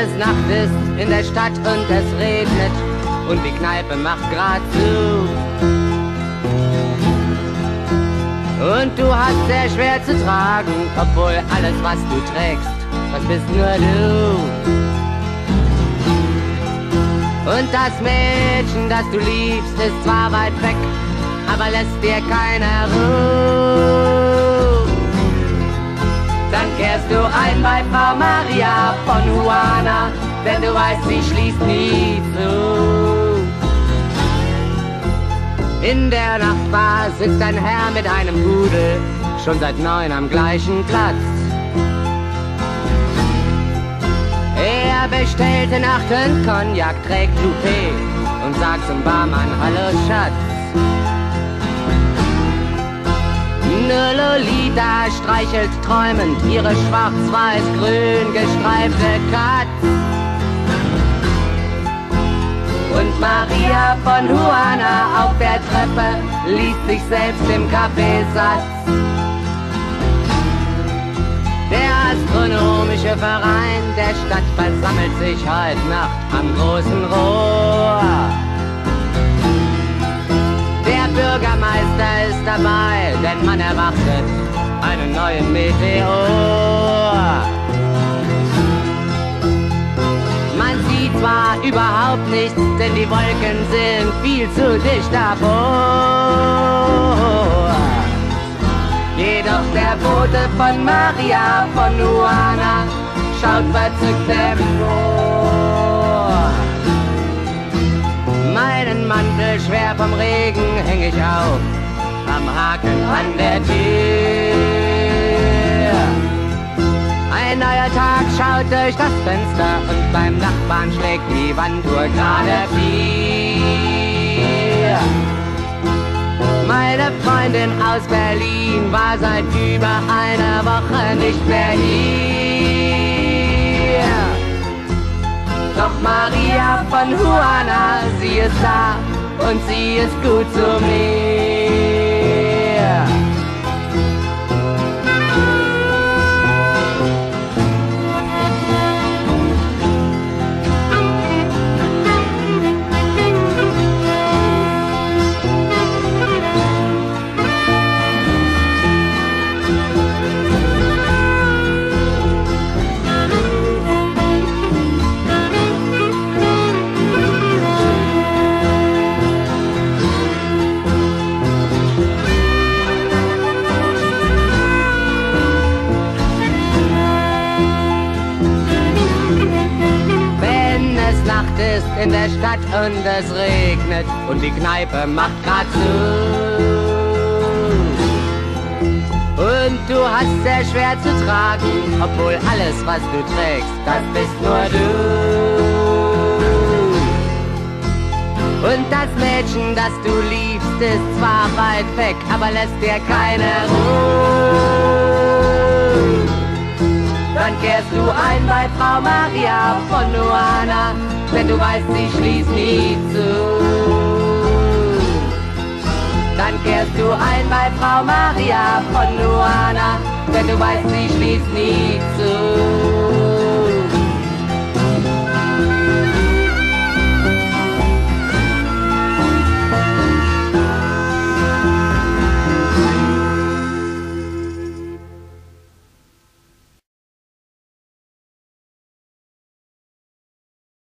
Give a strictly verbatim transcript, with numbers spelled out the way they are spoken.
es Nacht ist in der Stadt und es regnet und die Kneipe macht grad zu. Und du hast sehr schwer zu tragen, obwohl alles, was du trägst, das bist nur du. Und das Mädchen, das du liebst, ist zwar weit weg, aber lässt dir keine Ruhe. Dann kehrst du ein bei Frau Maria von Juana, denn du weißt, sie schließt nie zu. In der Nachtbar sitzt ein Herr mit einem Pudel, schon seit neun am gleichen Platz. Er bestellte Nacht und Cognac, trägt Toupet und sagt zum Barmann, hallo Schatz. Ne Lolita streichelt träumend ihre schwarz-weiß-grün gestreifte Katz. Und Maria von Juana auf der Treppe liest sich selbst im Kaffeesatz. Der astronomische Verein der Stadt versammelt sich heute Nacht am großen Rohr. Der Bürgermeister ist dabei, denn man erwartet einen neuen Meteor. Man sieht zwar überhaupt nichts, denn die Wolken sind viel zu dicht davor. Jedoch der Bote von Maria von Juana schaut verzückt empor. Meinen Mantel schwer vom Regen häng ich auf, am Haken an der Tür. Ein neuer Tag schaut durch das Fenster und beim Nachbarn schlägt die Wanduhr gerade vier. Meine Freundin aus Berlin war seit über einer Woche nicht mehr hier. Doch Maria von Juana, sie ist da und sie ist gut zu mir. Ist in der Stadt und es regnet und die Kneipe macht grad zu. Und du hast sehr schwer zu tragen, obwohl alles, was du trägst, das bist nur du. Und das Mädchen, das du liebst, ist zwar weit weg, aber lässt dir keine Ruhe. Dann kehrst du ein bei Frau Maria von Juana, denn du weißt, sie schließt nie zu. Dann kehrst du ein bei Frau Maria von Juana, denn du weißt, sie schließt nie zu.